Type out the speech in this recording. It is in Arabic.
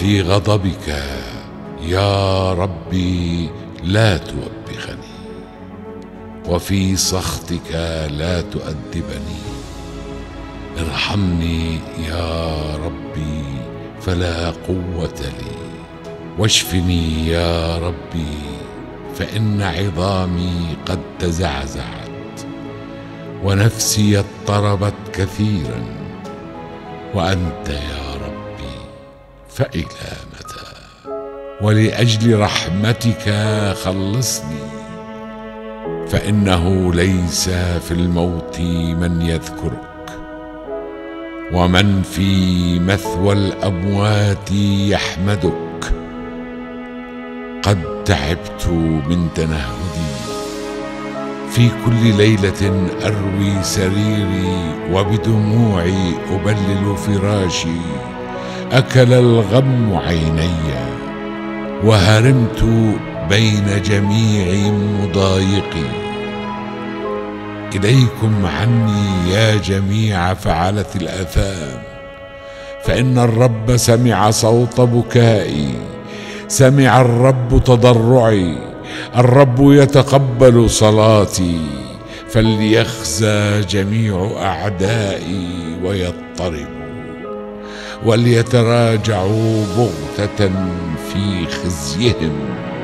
في غضبك يا ربي لا توبخني، وفي سخطك لا تؤدبني. ارحمني يا ربي فلا قوة لي، واشفني يا ربي فإن عظامي قد تزعزعت، ونفسي اضطربت كثيرا، وأنت يا ربي فإلى متى؟ ولأجل رحمتك خلصني، فإنه ليس في الموت من يذكرك، ومن في مثوى الأموات يحمدك. قد تعبت من تنهدي، في كل ليلة أروي سريري، وبدموعي أبلل فراشي. أكل الغم عيني، وهرمت بين جميع مضايقي. إليكم عني يا جميع فعلة الآثام، فإن الرب سمع صوت بكائي، سمع الرب تضرعي. الرب يتقبل صلاتي، فليخزى جميع أعدائي ويضطربوا، وليتراجعوا بغتة في خزيهم.